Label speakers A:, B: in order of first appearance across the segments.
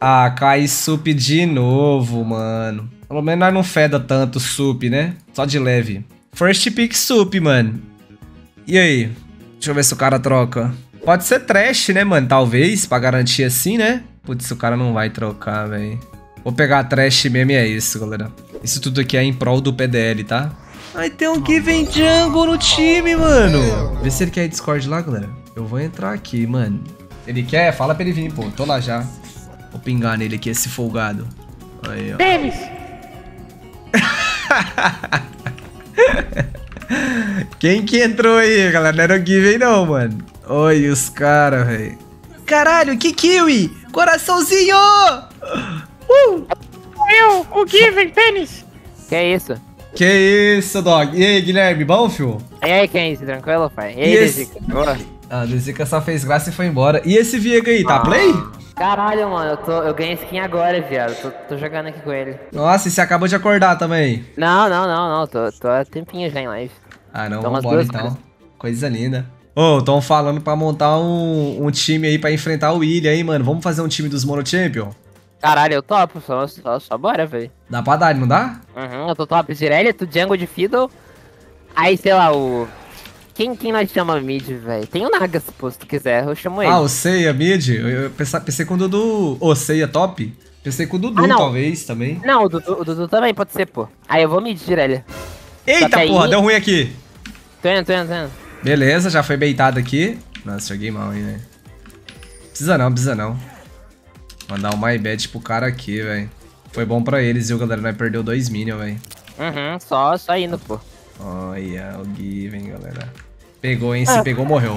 A: Ah, cai sup de novo, mano. Pelo menos nós não feda tanto sup, né? Só de leve. First pick sup, mano. E aí? Deixa eu ver se o cara troca. Pode ser trash, né, mano? Talvez, pra garantir assim, né? Putz, o cara não vai trocar, velho. Vou pegar a trash mesmo e é isso, galera. Isso tudo aqui é em prol do PDL, tá? Ai, tem um Given Jungle no time, mano. Vê se ele quer Discord lá, galera. Eu vou entrar aqui, mano. Ele quer? Fala pra ele vir, pô. Tô lá já. Vou pingar nele aqui, esse folgado. Aí, ó.
B: Tênis!
A: Quem que entrou aí, galera? Não era o Given não, mano. Oi, os caras, velho. Caralho, que kiwi! Coraçãozinho!
B: Eu, o Given, tênis!
C: Que é isso?
A: Que isso, dog? E aí, Guilherme, bom, fio?
C: E aí, quem é esse? Tranquilo, pai? E aí,
A: esse...
C: Dezica? Boa.
A: Ah, Dezica só fez graça e foi embora. E esse Viega aí, tá play?
C: Caralho, mano, eu ganhei skin agora, viado. Tô jogando aqui com ele.
A: Nossa, e você acabou de acordar também?
C: Não. Tô há tempinho já em live.
A: Ah, não,
C: Então, umas
A: vambora
C: duas
A: então.
C: coisas.
A: Coisa linda. Ô, tão falando pra montar um time aí pra enfrentar o William aí, mano. Vamos fazer um time dos Mono Champion?
C: Caralho, eu topo, só bora, velho.
A: Dá pra dar, não dá?
C: Uhum, eu tô top. Zirelia, tu Jungle de Fiddle. Aí, sei lá, o... Quem nós chama mid, velho? Tem o Nagas, pô, se tu quiser, eu chamo ele.
A: Ah, o Seiya mid? Eu pensei com o Dudu. Ô, Seiya top? Pensei com o Dudu,
C: não.
A: talvez, também.
C: Não, o Dudu também pode ser, pô. Aí eu vou mid, Zirelia.
A: Eita,
C: aí-
A: porra, deu ruim aqui.
C: Tô indo.
A: Beleza, já foi beitado aqui. Nossa, joguei mal aí, né? Precisa não. Mandar um my bad pro cara aqui, velho. Foi bom pra eles, viu, galera? Nós perdeu 2 minions, velho.
C: Uhum, só indo, pô.
A: Olha, o Given, galera. Pegou, hein? Se pegou, morreu.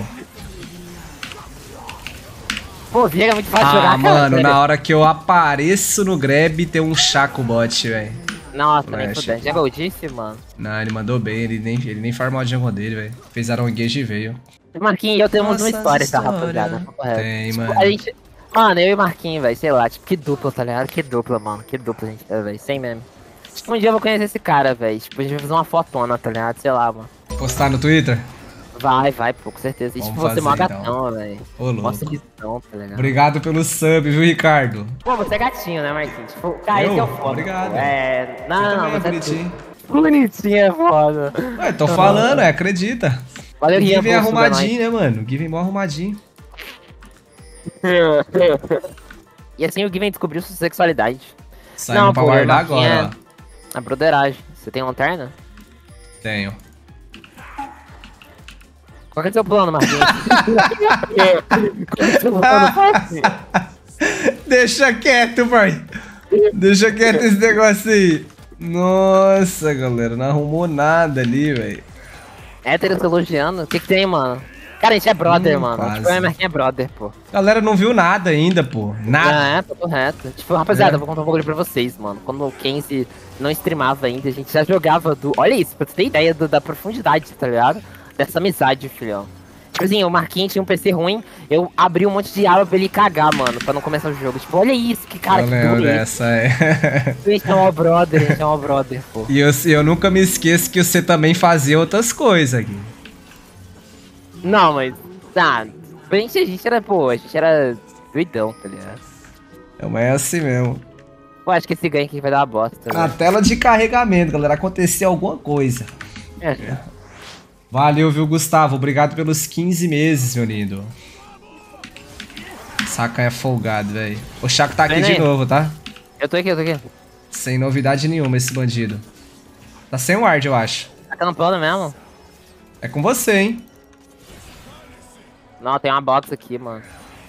C: Pô, Viega é muito fácil de jogar,
A: Ah,
C: cara.
A: mano,
C: velho.
A: na hora que eu apareço no grab, tem um Chaco bot, velho.
C: Nossa, nem
A: Flash.
C: fudendo. Já goldice, mano.
A: Não, ele mandou bem, ele nem farmou a jungle dele, velho. Fez Aronguejo e veio.
C: Marquinhos e eu temos uma
A: Nossa
C: história, tá,
A: senhora.
C: rapaziada? Correto.
A: Tem,
C: Tipo,
A: mano.
C: a gente... Mano, eu e Marquinhos, velho, sei lá, tipo, que dupla, tá ligado? Que dupla, mano. Que dupla a gente é, velho. Sem meme. Tipo, um dia eu vou conhecer esse cara, velho. Tipo, a gente vai fazer uma fotona, tá ligado? Sei lá, mano.
A: Postar no Twitter?
C: Vai, pô, com certeza. E,
A: Vamos
C: tipo, você é mó
A: fazer, então.
C: gatão, velho.
A: Ô, louco.
C: Mostra visão, tá ligado?
A: Obrigado pelo sub, viu, Ricardo?
C: Pô, você é gatinho, né, Marquinhos? Tipo, cara,
A: Eu?
C: esse é o foda.
A: Obrigado.
C: Pô. É... Não,
A: Também é
C: você
A: bonitinho.
C: Bonitinho é foda.
A: Ué, tô falando, acredita.
C: Valeu,
A: O
C: Rian,
A: Given é
C: por subir
A: arrumadinho, né, mano? O Given é mó arrumadinho.
C: E assim o Given descobriu sua sexualidade.
A: Saindo pra
C: pô,
A: guardar
C: Marquinhos
A: agora, ó.
C: A broderagem. Você tem lanterna?
A: Tenho.
C: Qual que é o seu plano, Marquinhos? Qual que é o seu plano, parceiro?
A: Deixa quieto, pai. Deixa quieto esse negócio aí. Nossa, galera, não arrumou nada ali, velho.
C: Hétero se elogiando? O que que tem, mano? Cara, a gente é brother, mano.
A: quase.
C: Tipo, o Marquinhos é brother, pô.
A: Galera não viu nada ainda, pô. Nada.
C: É, tô correto. Tipo, rapaziada,
A: É.
C: eu vou contar um bagulho pra vocês, mano. Quando o Kenzie não streamava ainda, a gente já jogava do... Olha isso, pra você ter ideia da profundidade, tá ligado? Dessa amizade, filhão. Tipo assim, o Marquinhos tinha um PC ruim, eu abri um monte de aba pra ele cagar, mano, pra não começar o jogo. Tipo, olha isso, que cara,
A: Eu
C: que
A: lembro
C: duro isso.
A: dessa, é.
C: A gente é um brother, a gente é um brother, pô.
A: E eu nunca me esqueço que você também fazia outras coisas aqui.
C: Não, mas... Tá, a gente era, pô, a gente era doidão, tá ligado?
A: Mas é assim mesmo.
C: Pô, acho que esse ganho aqui vai dar uma bosta,
A: Na
C: velho.
A: tela de carregamento, galera, aconteceu alguma coisa.
C: É.
A: Valeu, viu, Gustavo? Obrigado pelos 15 meses, meu lindo. Saca é folgado, velho. O Chaco tá aqui
C: Vem
A: de
C: aí.
A: novo, tá?
C: Eu tô aqui.
A: Sem novidade nenhuma esse bandido. Tá sem ward, eu acho.
C: Tá no plano mesmo?
A: É com você, hein?
C: Não, tem uma box aqui, mano.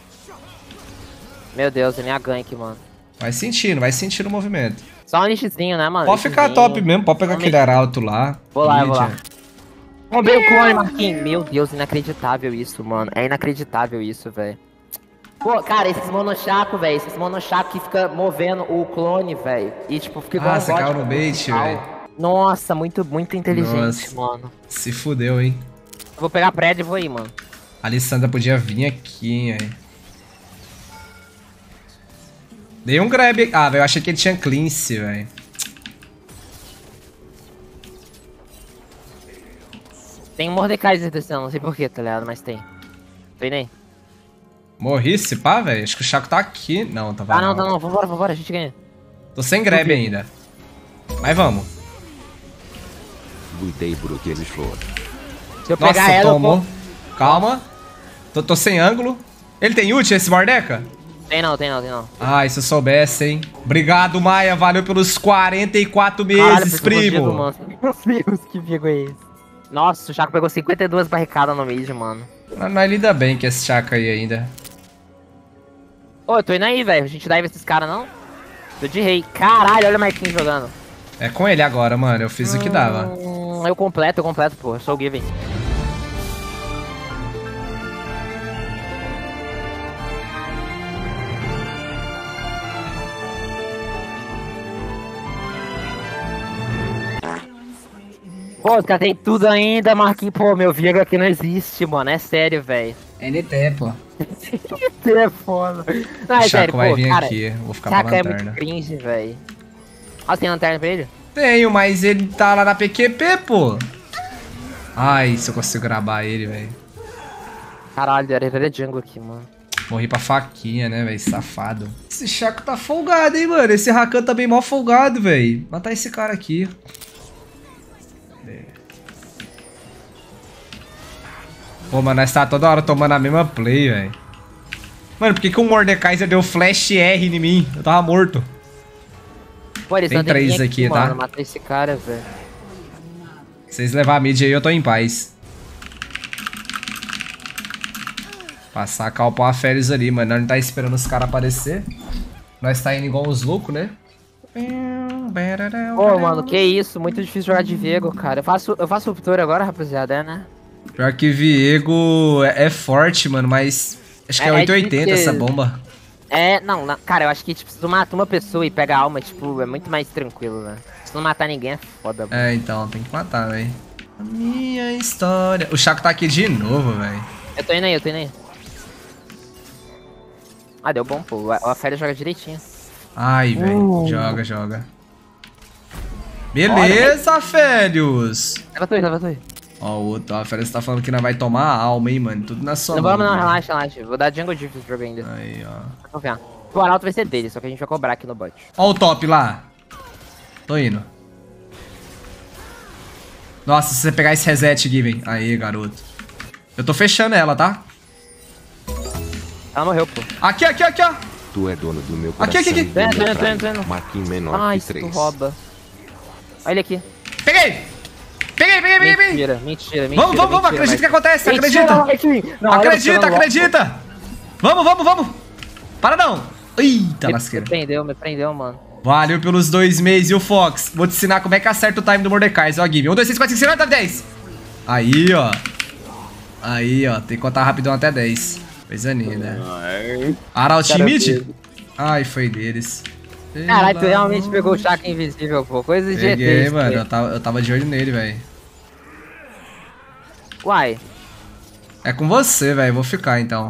C: Meu Deus, é minha gank, mano.
A: Vai sentindo o movimento.
C: Só um lixozinho, né, mano?
A: Pode ficar
C: Lixozinho.
A: top mesmo, pode pegar
C: Só um
A: aquele arauto lá.
C: Vou lá, eu vou lá.
A: Mídia.
C: Roubei o clone, Marquinhos. Meu Deus, inacreditável isso, mano. É inacreditável isso, velho. Pô, cara, esses monochaco, velho. Esses monochaco que fica movendo o clone, velho. E, tipo, fica igual
A: Ah,
C: um
A: você
C: bot
A: caiu no bait,
C: tal.
A: velho.
C: Nossa, muito inteligente,
A: Nossa.
C: mano.
A: Se fudeu, hein?
C: Eu vou pegar a prédio e vou ir, mano.
A: A Alessandra podia vir aqui, hein, velho. Dei um grab. Ah, velho, eu achei que ele tinha cleanse, velho.
C: Tem um Mordekaiser descendo, não sei porquê, tá ligado? Mas tem. Vem aí.
A: Morri se pá, velho? Acho que o Chaco tá aqui. Não, tá
C: Ah, não. Vambora, a gente ganha.
A: Tô sem grab ainda. Mas vamos.
D: Lutei por aqueles foram.
C: Se eu
A: Nossa,
C: pegar ela,
A: tomou. Calma. Tô sem ângulo. Ele tem ult, esse Mordeca?
C: Tem não.
A: Ai, se eu soubesse, hein. Obrigado, Maia. Valeu pelos 44 meses, primo.
C: Mano. Meu Deus, que Viego é esse? Nossa, o Chaco pegou 52 barricadas no mid, mano.
A: Mas lida bem que esse Chaco aí ainda.
C: Ô, eu tô indo aí, velho. A gente dive esses caras, não? Tô de rei. Caralho, olha o Marquinhos jogando.
A: É com ele agora, mano. Eu fiz o que dava.
C: Eu completo, pô. Eu sou o Given. Pô, os caras tem tudo ainda, Marquinhos. Pô, meu Viego aqui não existe, mano. É sério, velho.
A: NT, pô.
C: Isso é foda. Não, é
A: O Chaco
C: sério,
A: vai
C: pô,
A: vir
C: cara.
A: aqui. Vou ficar
C: Chaco
A: pra
C: é muito
A: lanterna.
C: cringe, velho. Ó, tem lanterna pra ele?
A: Tenho, mas ele tá lá na PQP, pô. Ai, se eu consigo gravar ele, velho.
C: Caralho, era ele jungle aqui, mano.
A: Morri pra faquinha, né, velho? Safado. Esse Chaco tá folgado, hein, mano? Esse Rakan tá bem mal folgado, velho. Matar esse cara aqui. Pô, mano, nós tá toda hora tomando a mesma play, velho. Mano, por que o Mordekaiser deu flash R em mim? Eu tava morto.
C: Pô, eles
A: Tem
C: andam bem
A: 3 aqui, tá?
C: Mano, matar esse cara, velho.
A: Se vocês levar a mid aí, eu tô em paz. Passar a calpar a Férias ali, mano. Nós não tá esperando os caras aparecer. Nós tá indo igual os loucos, né?
C: Pô, mano, que isso. Muito difícil jogar de Viego, cara. Eu faço ruptura agora, rapaziada, é, né?
A: Pior que Viego é forte, mano, mas... Acho que é 880 essa bomba.
C: É, não, cara, eu acho que, tipo, se tu mata uma pessoa e pega a alma, tipo, é muito mais tranquilo, né? Se tu não matar ninguém é foda, mano.
A: É, então, tem que matar, velho. A minha história... O Chaco tá aqui de novo, velho.
C: Eu tô indo aí. Ah, deu bom, pô. A Féria joga direitinho.
A: Ai, velho. Joga. Beleza, Félios.
C: Leva tu aí.
A: Ó, o outro, ó, a Félios tá falando que não vai tomar a alma, hein, mano. Tudo na sua
C: Não
A: mão.
C: vamos, não,
A: mano.
C: relaxa. Vou dar Jungle Diff pro jogo ainda.
A: Aí, ó.
C: Vou confiar. O Arauto vai ser dele, só que a gente vai cobrar aqui no bot.
A: Ó o top lá. Tô indo. Nossa, se você pegar esse reset, Given. Aí, garoto. Eu tô fechando ela, tá?
C: Ela morreu, pô.
A: Aqui, ó.
D: Tu é dono do meu
A: Aqui.
D: coração.
C: Tô indo.
D: Marquinhos menor
C: Ai,
D: que
C: se tu
D: 3.
C: rouba. Olha ele aqui.
A: Peguei!
C: Mentira.
A: Vamos, acredita que acontece, acredita. Acredita. Vamos. Para não. Eita, lasqueira.
C: Me prendeu, mano.
A: Valeu pelos 2 meses, e o Fox? Vou te ensinar como é que acerta o time do Mordekaiser, ó, Given. 1, 2, 3, 4, 5, 6, 7, 10. Aí, ó. Tem que contar rapidão até 10. Coisa linda. Arautinho mid? Ai, foi deles.
C: Caralho, tu realmente pegou o Chaco invisível, pô. Coisa de
A: Peguei,
C: ET,
A: mano. Eu tava de olho nele, velho.
C: Uai.
A: É com você, velho. Vou ficar, então.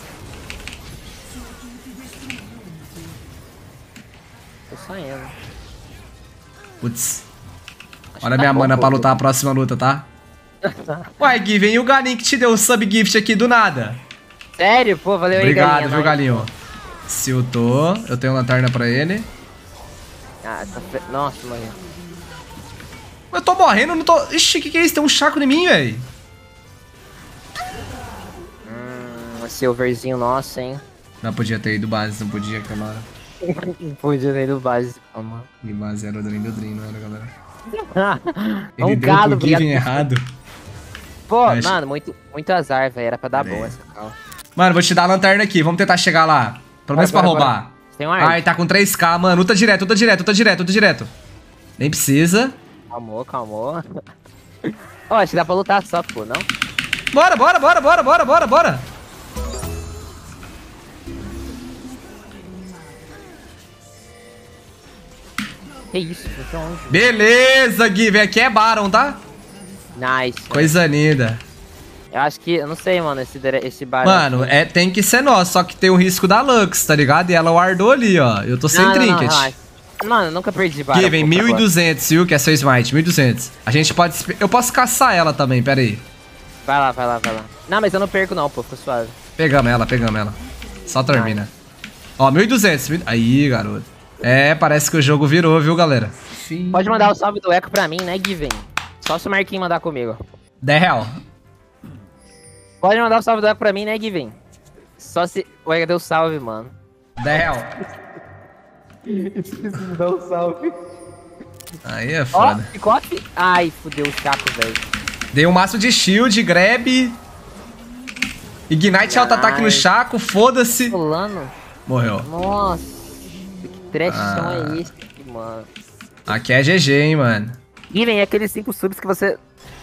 C: Tô saindo.
A: Putz.
C: Acho
A: Olha
C: que
A: minha
C: tá
A: mana
C: bom,
A: pra
C: pô.
A: lutar a próxima luta, tá? Uai, Given, e o galinho que te deu o sub-gift aqui do nada?
C: Sério? Pô, valeu aí,
A: Obrigado, viu,
C: nóis.
A: galinho? Se eu tô, eu tenho lanterna pra ele.
C: Ah, nossa, mano.
A: Eu tô morrendo, não tô... Ixi, que é isso? Tem um Chaco em mim, velho.
C: Silverzinho nosso, hein?
A: Não podia ter ido base, não podia aquela hora.
C: Podia ter ido básico, mano.
A: E base era o Dream, não era, galera. Ele
C: Um
A: deu
C: galo,
A: pro Given
C: obrigado.
A: errado.
C: Pô,
A: Acho-
C: mano, muito azar, velho. Era pra dar boa essa calma.
A: Mano, vou te dar a lanterna aqui, vamos tentar chegar lá. Pelo menos pra
C: Bora.
A: roubar.
C: Tem um ar.
A: Ai, tá com 3k, mano. Luta direto. Nem precisa.
C: Calmou. Ó, acho que dá pra lutar só, pô, não?
A: Bora.
C: Que isso, foi pra onde?
A: Beleza, Given. Aqui é Baron, tá?
C: Nice.
A: Coisa linda.
C: Eu acho que, eu não sei, mano, esse bar.
A: Mano, tem que ser nosso, só que tem o risco da Lux, tá ligado? E ela wardou ali, ó. Eu tô sem trinket.
C: relaxa. Mano, eu nunca perdi bar.
A: Given, 1200, viu? Que é seu smite, 1200. A gente pode... Eu posso caçar ela também, pera aí.
C: Vai lá. Não, mas eu não perco não, pô, fica suave.
A: Pegamos ela. Só termina. Ó, 1.200. Aí, garoto. É, parece que o jogo virou, viu, galera?
C: Pode mandar o salve do Eco pra mim, né, Given? Só se o Marquinhos mandar comigo.
A: 10 real.
C: Pode mandar o salve do Eco pra mim, né, Given? Só se o Eco deu salve, mano.
A: 10 real.
C: Dá um salve.
A: Aí é
C: Ó,
A: foda.
C: picote. Ai, fudeu o Chaco, velho.
A: Dei um maço de shield, grab. Ignite auto-ataque no Chaco, foda-se.
C: Fulano.
A: Morreu.
C: Nossa, que trechão é esse, mano?
A: Aqui é GG, hein, mano.
C: Given, é aqueles 5 subs que você...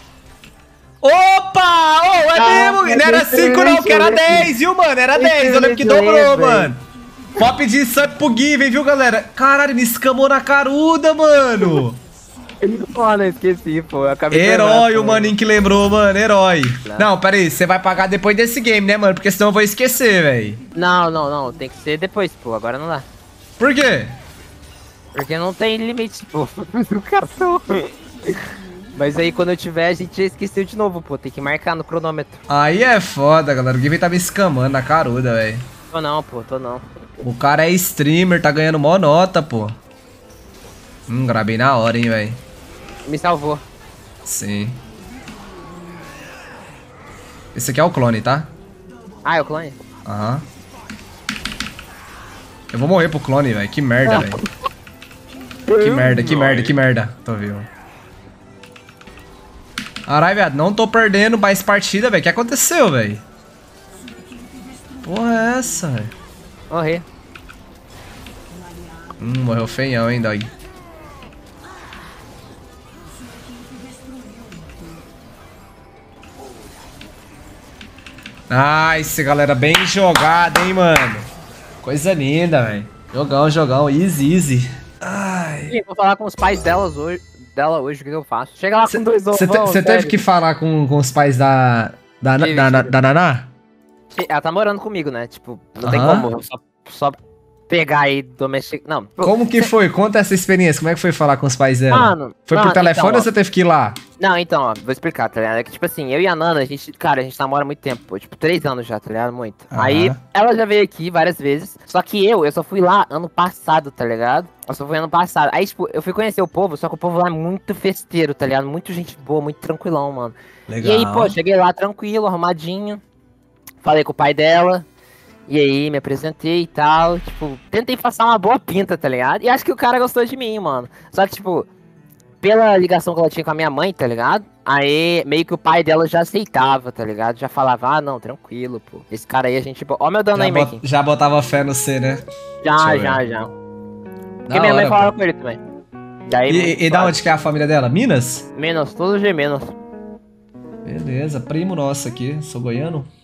A: Opa! Oh, é mesmo! Não era 5 não, que era 10, viu, mano? Era 10, eu lembro que dobrou, mano. Pop de sub pro Given, viu, galera? Caralho, me escamou na caruda, mano.
C: Mano, eu esqueci, pô. Eu acabei de
A: Herói,
C: lembrar,
A: o maninho que lembrou, mano. Herói. Não, pera aí, você vai pagar depois desse game, né, mano? Porque senão eu vou esquecer, velho.
C: Não. Tem que ser depois, pô. Agora não dá.
A: Por quê?
C: Porque não tem limite, pô. Do cartão. Mas aí quando eu tiver, a gente já esqueceu de novo, pô. Tem que marcar no cronômetro.
A: Aí é foda, galera. O Given tá me escamando na caruda, velho.
C: Tô não, pô. Tô não.
A: O cara é streamer, tá ganhando mó nota, pô. Gravei na hora, hein, velho.
C: Me salvou.
A: Sim. Esse aqui é o clone, tá?
C: Ah, é o clone?
A: Aham. Eu vou morrer pro clone, velho. Que merda, velho. Que merda. Tô vivo. Caralho, viado. Não tô perdendo mais partida, velho. O que aconteceu, velho? Porra é essa, velho?
C: Morri.
A: Morreu feião, hein, dog. Nice, galera. Bem jogado, hein, mano. Coisa linda, velho. Jogão. Easy. Ai.
C: Vou falar com os pais dela hoje, o que eu faço? Chega lá com 2 ovos.
A: Você teve que falar com os pais da Naná?
C: Ela tá morando comigo, né? Tipo, não tem como. Só pegar e domesticar. Não.
A: Como que foi? Conta essa experiência. Como é que foi falar com os pais dela?
C: Mano,
A: foi por telefone
C: então,
A: ou você teve que ir lá?
C: Não, então, ó, vou explicar, tá ligado? É que, tipo assim, eu e a Nana, a gente namora há muito tempo, pô. Tipo, 3 anos já, tá ligado? Muito. Aí, ela já veio aqui várias vezes. Só que eu só fui lá ano passado, tá ligado? Eu só fui ano passado. Aí, tipo, eu fui conhecer o povo, só que o povo lá é muito festeiro, tá ligado? Muito gente boa, muito tranquilão, mano.
A: Legal.
C: E aí, pô, cheguei lá tranquilo, arrumadinho. Falei com o pai dela. E aí, me apresentei e tal, tipo, tentei passar uma boa pinta, tá ligado? E acho que o cara gostou de mim, mano. Só que, tipo, pela ligação que ela tinha com a minha mãe, tá ligado? Aí, meio que o pai dela já aceitava, tá ligado? Já falava, ah, não, tranquilo, pô. Esse cara aí, a gente... Ó meu dano aí, Marquinhos.
A: Já botava fé no C, né?
C: Já. Porque minha mãe falava com ele também.
A: E da onde que é a família dela? Minas?
C: Menos, tudo G menos.
A: Beleza, primo nosso aqui, sou goiano.